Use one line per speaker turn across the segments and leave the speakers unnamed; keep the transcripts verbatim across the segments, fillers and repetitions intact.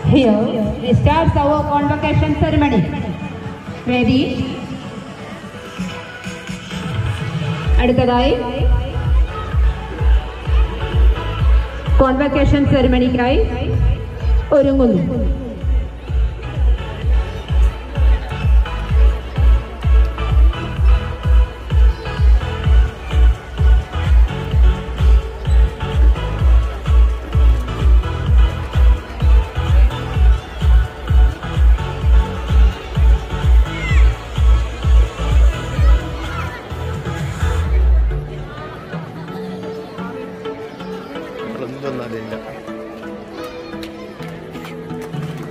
Here we start our convocation ceremony. Ready? അടുത്തതായി convocation സെറിമണിക്കായി ഒരുങ്ങുന്നു.
Not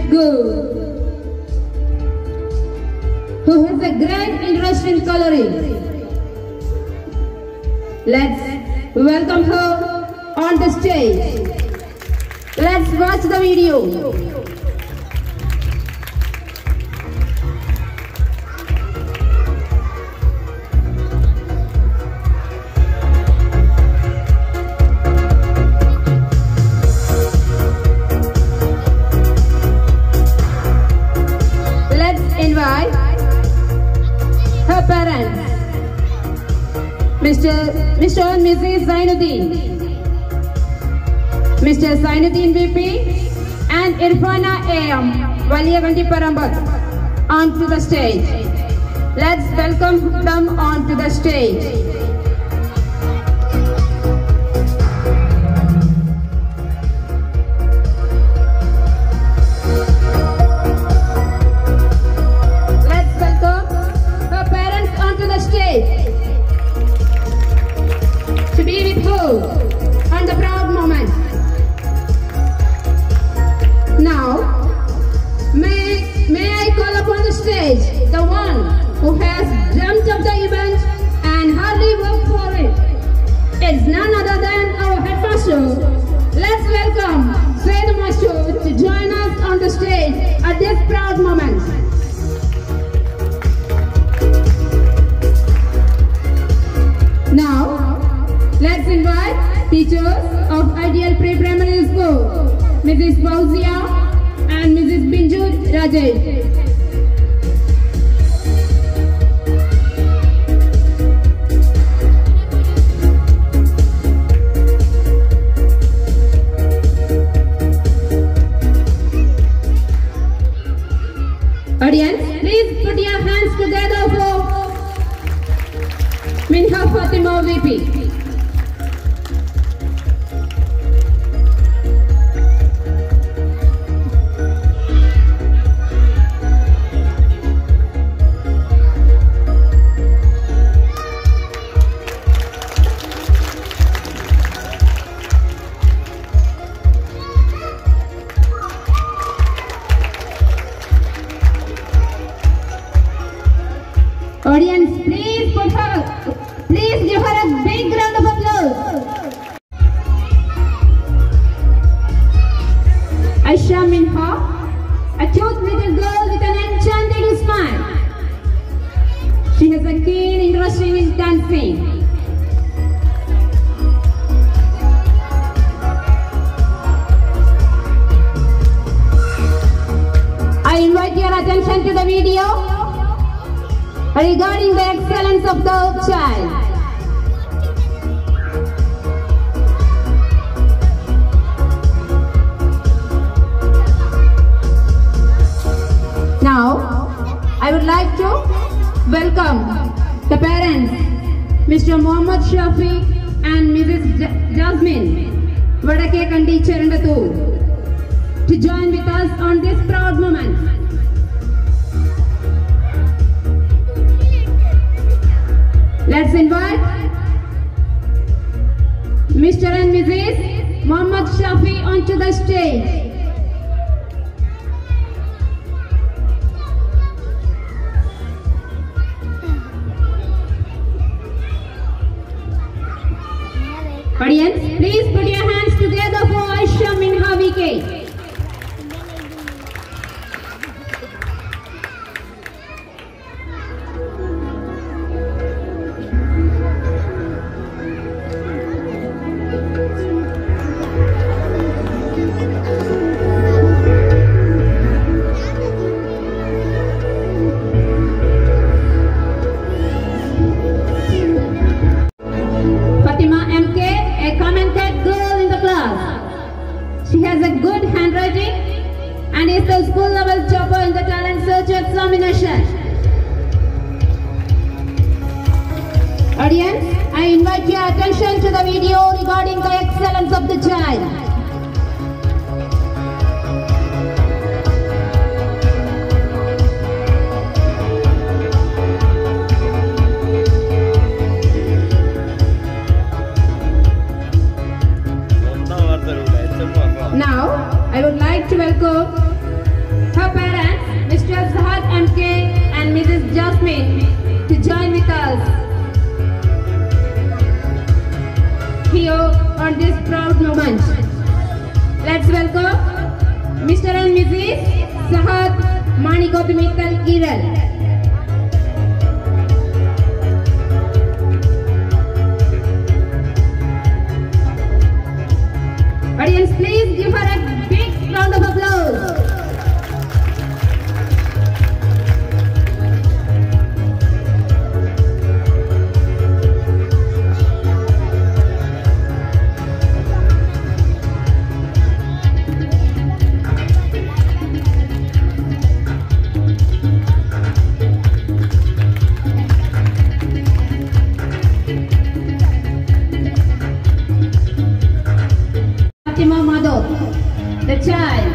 school, who has a great interest in coloring. Let's welcome her on the stage. Let's watch the video. Invite her parents, Mister Mister and Missus Zainuddin, Mister Zainuddin V P and Irfana A M Valiyagandi Parambat onto the stage. Let's welcome them onto the stage. To be with her on the proud moment. Now, may, may I call upon the stage the one who has dreamt of the event and hardly worked for it. It's none other than our headmaster. Let's welcome Sayyid Master to join us on the stage at this proud moment. Now, let's invite teachers of Ideal Pre-Primary School, Missus Fauzia and Missus Binju Rajesh. Audience, please put your hands together for Minha Fatima V P. Audience, please put her, please give her a big round of applause. Aisha Minha, a cute little girl with an enchanting smile. She has a keen interest in dancing. I invite your attention to the video regarding the excellence of the child. Now, I would like to welcome the parents, Mister Muhammad Shafi and Missus Jasmine Vadake Kandi Cherandatu, to join with us on this proud moment. Let's invite Mister and Missus Muhammad Shafi onto the stage. Audience, please put your hands together for Aisha Minha V K. She has a good handwriting and is the school level topper in the talent search examination. Audience, I invite your attention to the video regarding the excellence of the child. Now, I would like to welcome for this proud moment. Let's welcome Mister and Missus Sahat Manikotumittal Kiral. Audience, please give her a big round of applause. Fatima Madod, the child.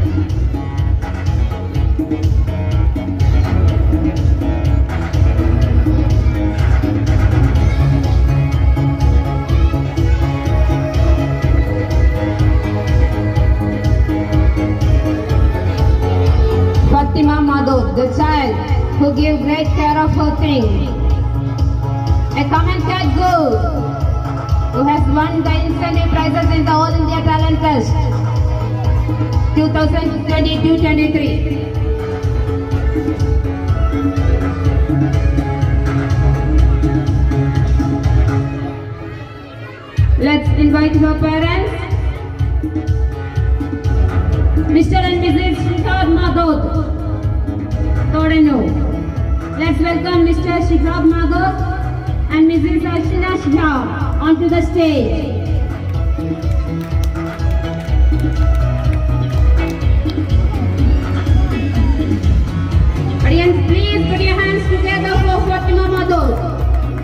Fatima Madod, the child who gave great care of her thing. A commented girl who has won the incentive prizes in the All India Talent Test twenty twenty-two twenty-three. Let's invite her parents, Mister and Missus Shikhar Madod, Torino. Let's welcome Mister Shikhar Madod and Missus Archana Shah onto the stage. Audience, please put your hands together for Fatima Madod.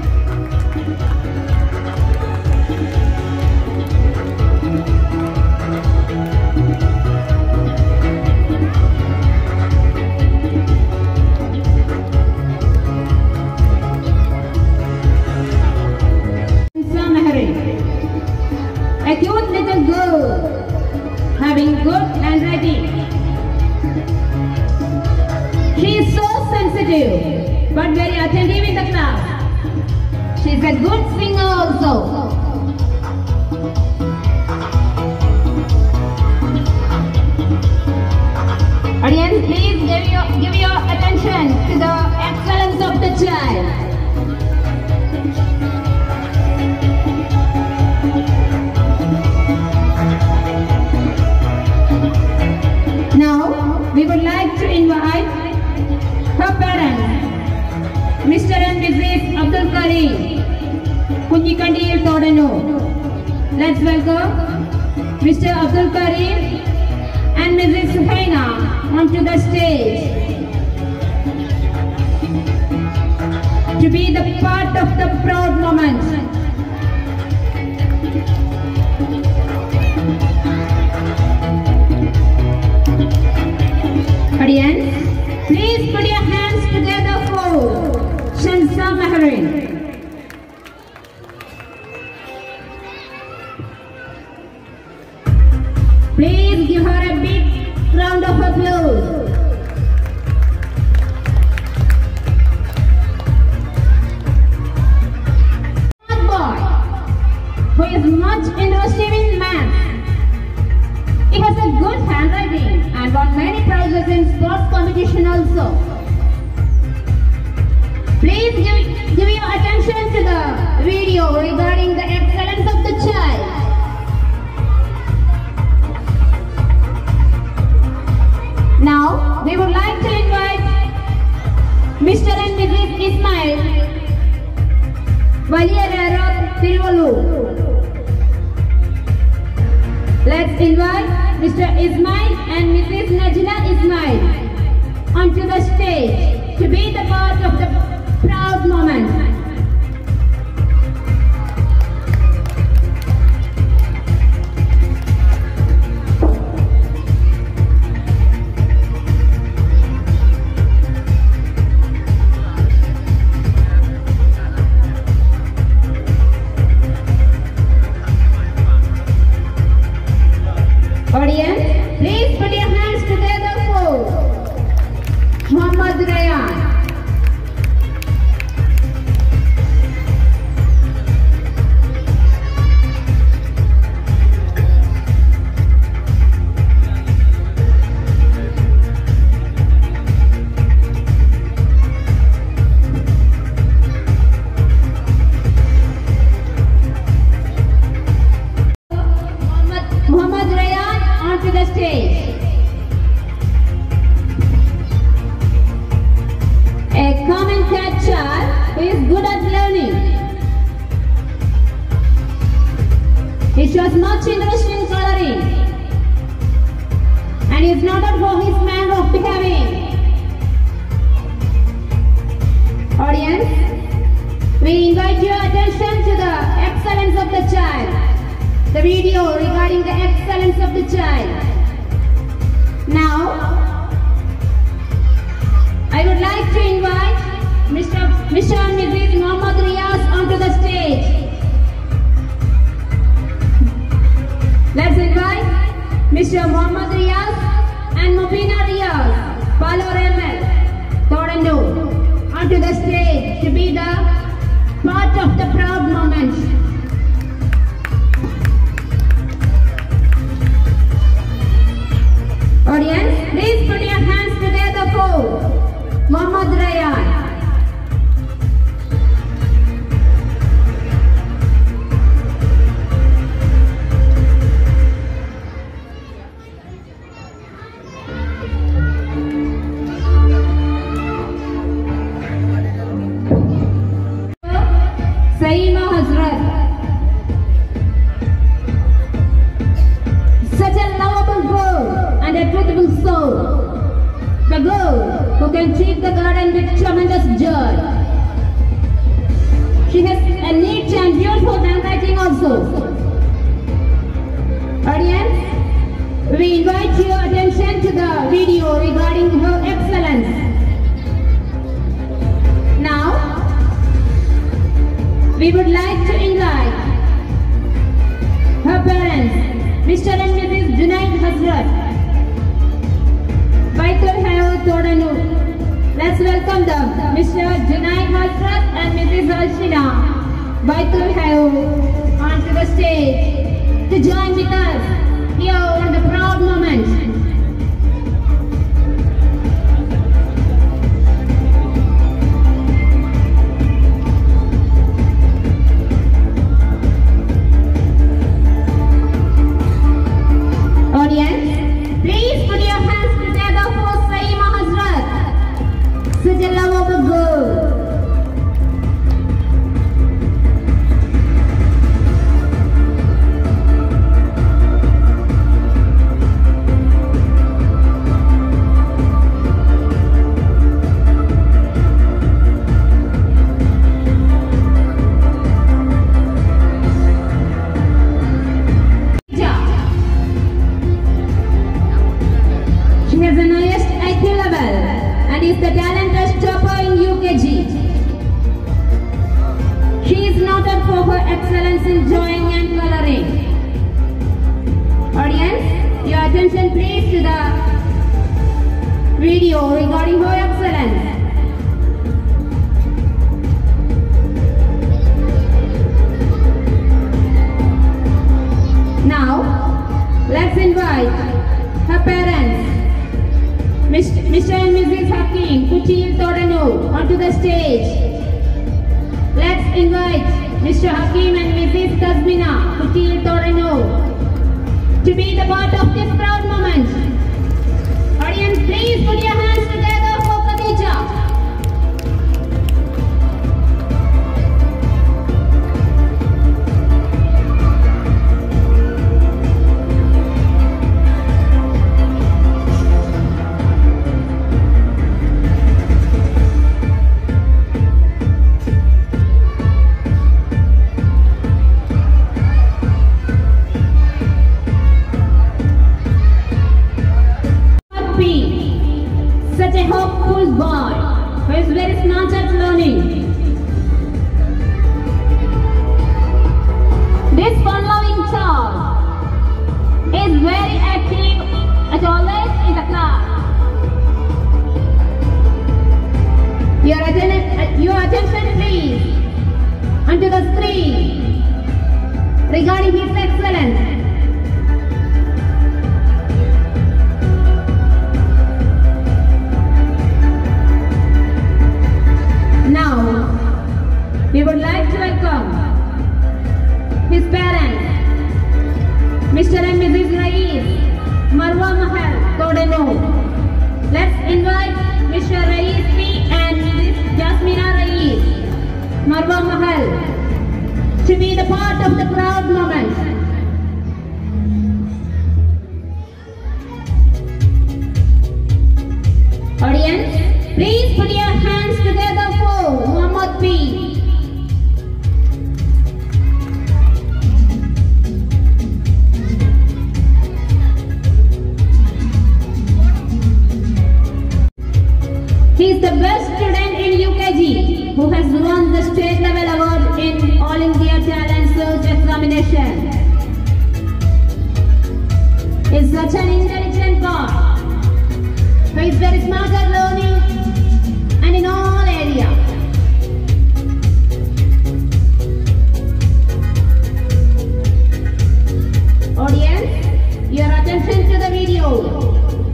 A cute little girl, having good handwriting. She is so sensitive, but very attentive in the class. She is a good singer also. Audience, please give your, give your attention to the excellence of the child. Now, we would like to invite her parents, Mister and Missus Abdul Karim, Kunjikandi Torino. Let's welcome Mister Abdul Karim and Missus Suhaina onto the stage to be the part of the proud moment. Audience, please put your hands together for Shansa Maharin. Please give her a big round of applause. One boy who is much interested in math. He has a good handwriting and won many prizes in sports competition also. Please give, give your attention to the video regarding the excellence of the child. Now, we would like to invite Mister and Missus Ismail Valierero Tiruvallur. Let's invite Mister Ismail and Missus Najla Ismail onto the stage to be the part of the proud moment. Audience, please put your hands together for Muhammad Rayan. interest in coloring and is noted for his manner of behaving. Audience, we invite your attention to the excellence of the child. The video regarding the excellence of the child. Now, I would like to invite Mister Mister and Missus Muhammad Riyaz onto the stage. Let's invite Mister Muhammad Riyaz and Mubina Riyaz, Palor M L, Toronto, onto the stage to be the part of the proud moment. Audience, please put your hands together for Muhammad Rayyan. Saima Hazrat. Such a lovable girl and a truthful soul. The girl who can treat the garden with tremendous joy. She has a neat and beautiful handwriting also. Audience, we invite your attention to the video regarding her excellence. Now, we would like to invite her parents, Mister and Missus Junaid Hazrat, Baitul Hayo Toronto. Let's welcome them, Mister Junaid Hazrat and Missus Alshina Baitul Hayo, onto the stage to join with us here on the proud moment. Audience, please put your hands together for Saima Hazrat, such a lovable girl. Is the talented topper in U K G. She is noted for her excellence in drawing and coloring. Audience, your attention please to the video regarding her excellence. Now, let's invite her parents, Mister and Missus Hakim Kuchil Toronto, onto the stage. Let's invite Mister Hakim and Missus Kazmina Kuchil Toronto to be the part of this proud moment. Audience, please put your hands together for Khadija. Such a hopeful boy who is very smart at learning. This fun-loving child is very active and always in the class. Your attention, your attention please onto the screen regarding his excellence. We would like to welcome his parents, Mister and Missus Rais, Marwa Mahal, Toronto. Let's invite Mister Rais P and Missus Jasmina Rais, Marwa Mahal, to be the part of the proud moment. state level award in All India Talent Search Examination. Is such an intelligent boy who is very smart at learning and in all areas. Audience, your attention to the video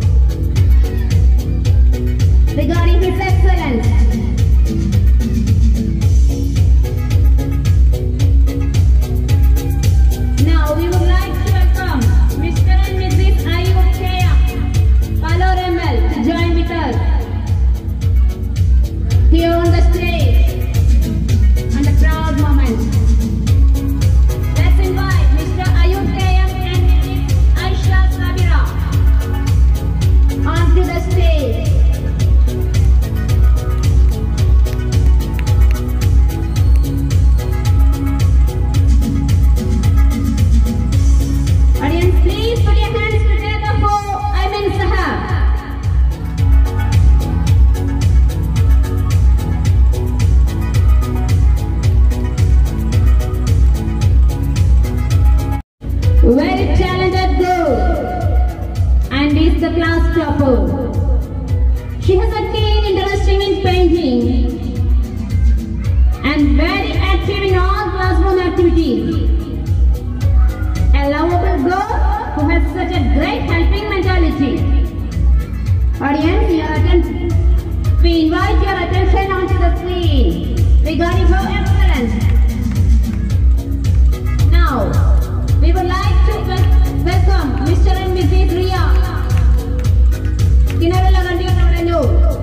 regarding his excellence. Now we would like to welcome Mister and Missus Ayub Kaya Paloremel to join with us here on the stage and a proud moment. Let's invite Mister Ayub Kaya and Missus Aisha Sabira onto the stage. Audience, please put your hands together for Ayman Sahab. Very talented girl and is the class topper. She has a keen interest in painting and very active in all classroom activities. A lovable girl who has such a great helping mentality. Audience, your attention. We invite your attention onto the screen regarding her excellence. Now, we would like to wel welcome Mister and Missus Ria Kinaralagandiyanavanu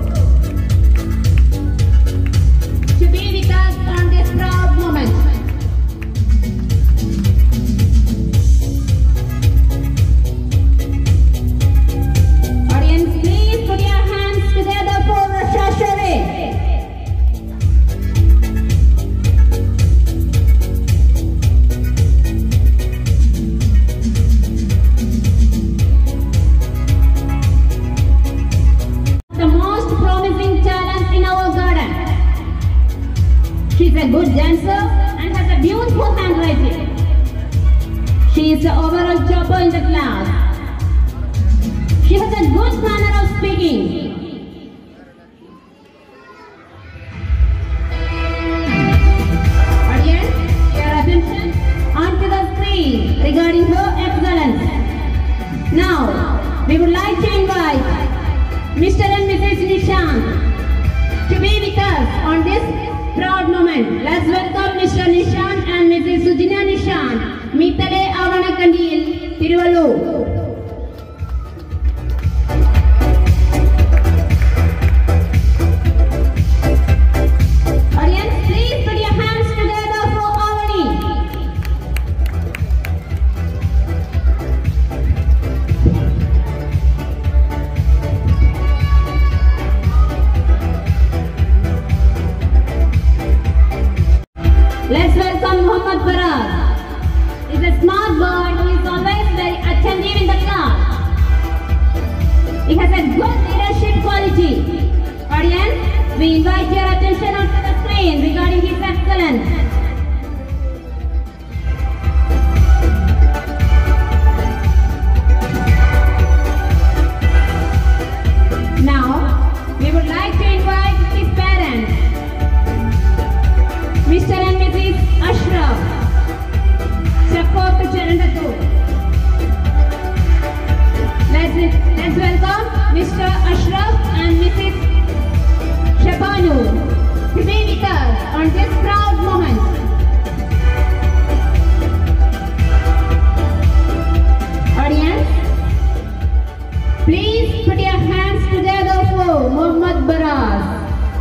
to be with us on this proud moment. Audience, please put your hands together for Rasha Sharif. The most promising talent in our garden. She's a good dancer and has a beautiful handwriting. She is the overall topper in the class. She has a good manner of speaking. Audience, your attention onto the screen regarding her excellence. Now, we would like to invite Mister and Missus Nishant to be with us on this proud moment. Let's welcome Mister Nishant and Missus Sujina Nishant, Mitale Avanakandil, Tiruvallur. Audience, please put your hands together for Avani. Let's welcome Muhammad Faraz. He's a smart boy who is always very attentive in the class. He has a good leadership quality. Audience, we invite your attention onto the screen regarding his excellence. Now, we would like to invite his parents, Mister and Missus Ashraf, Shakko picture in the two. Let's, let's welcome Mister Ashraf and Missus Shabanu to be with us on this proud moment. Audience, please put your hands together for Muhammad Baraz.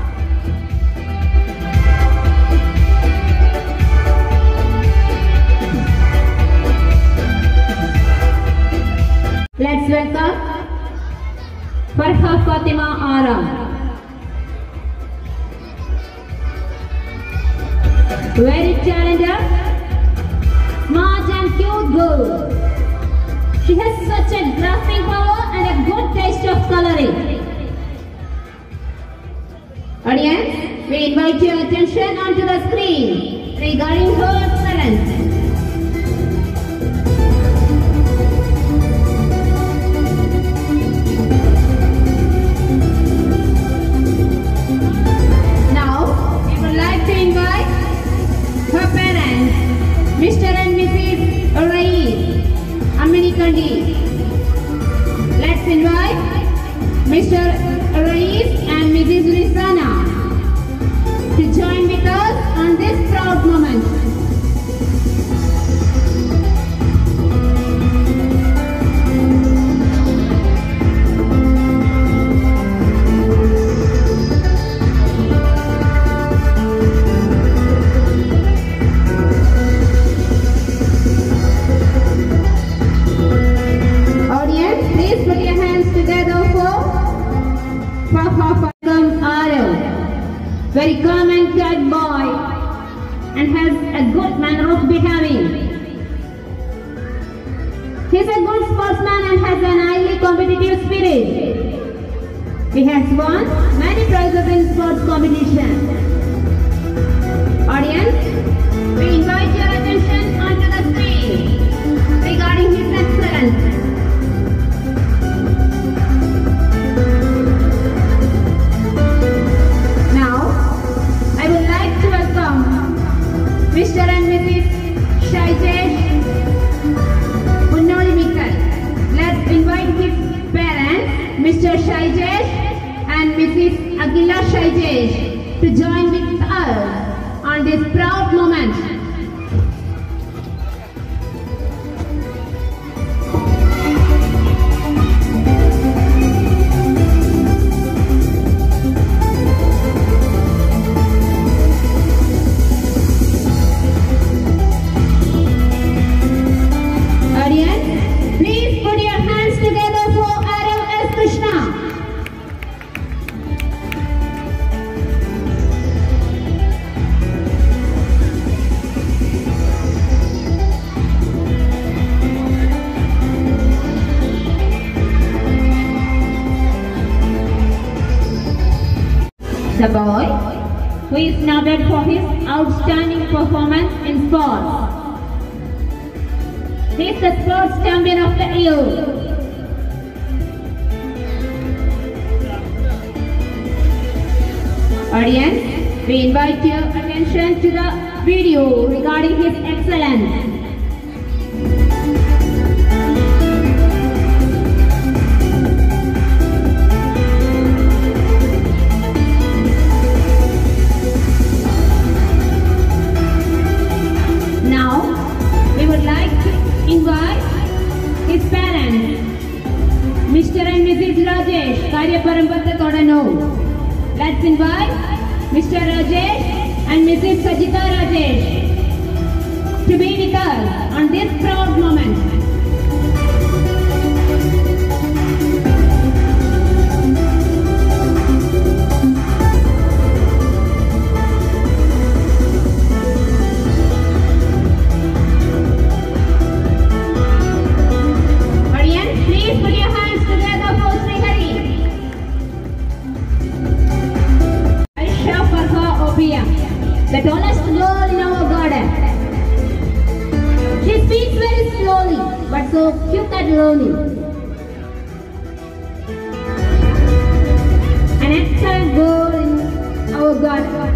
Let's welcome Farha Fatima Aram. Very talented, smart and cute girl. She has such a grasping power and a good taste of coloring. Audience, we invite your attention onto the screen. twenty twenty. Let's invite Mister Rais and Missus Rizana to join with us on this proud moment. Very calm and quiet boy and has a good manner of behaving. He is a good sportsman and has an highly competitive spirit. He has won many prizes in sports competition. Audience, we invite your attention onto the screen regarding his excellence. Mister and Missus Shaijesh Unnoli Mikal. Let's invite his parents, Mister Shaijesh and Missus Agila Shaijesh, to join with us on this proud moment. The boy, who is noted for his outstanding performance in sports. He is the sports champion of the year. Audience, we invite your attention to the video regarding his excellence. Mister and Missus Rajesh, Karya Parambata Kodano. Let's invite Mister Rajesh and Missus Sajita Rajesh to be with us on this proud moment. The tallest girl in our garden. She speaks very slowly, but so cute at learning. An excellent girl in our garden.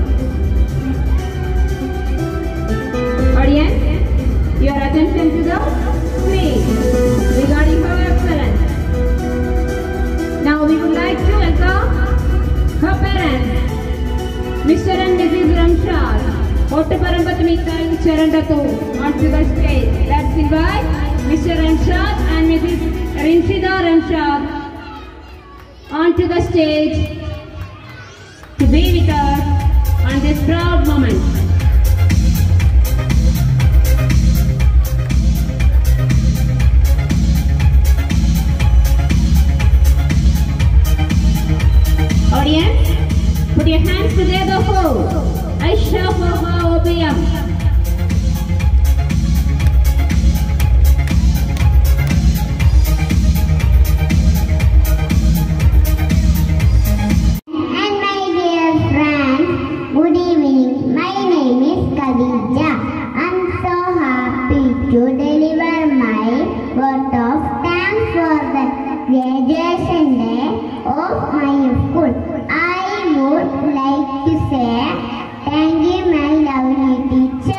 Audience, your attention to the screen regarding her excellence. Now we would like to welcome her parents, Mister and Missus Ramshad, Ottaparambat Mikal Charandatu, onto the stage. Let's invite Mister Ramshad and Missus Rinshida Ramshad onto the stage to be with us on this proud moment. Audience, put your hands together for Aisha Farha Obiam.
And my dear friends, good evening. My name is Khadija. I'm so happy to deliver my vote of thanks for the graduation day of my school. I would like to say thank you, my lovely teacher.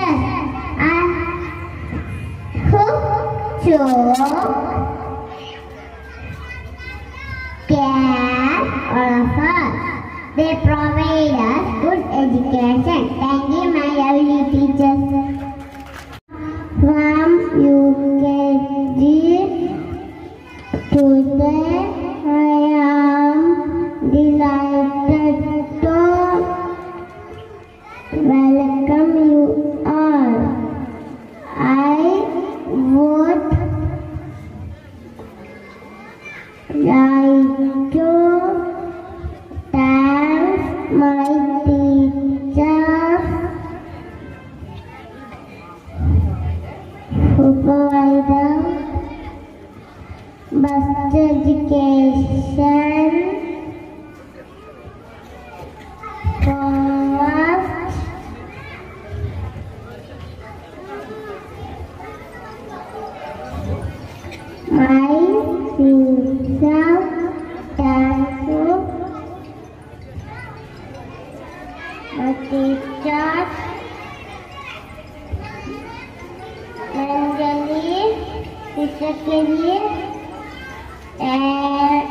care all of us. They provide us good education. Thank you, my lovely teachers. From U K G today, I am delighted to welcome you all. I would like to thank my teachers who provide best education for us. My sincere thank you, my teachers, Manjali, Teacher Kelly, and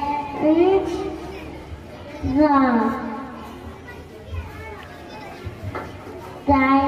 Ram.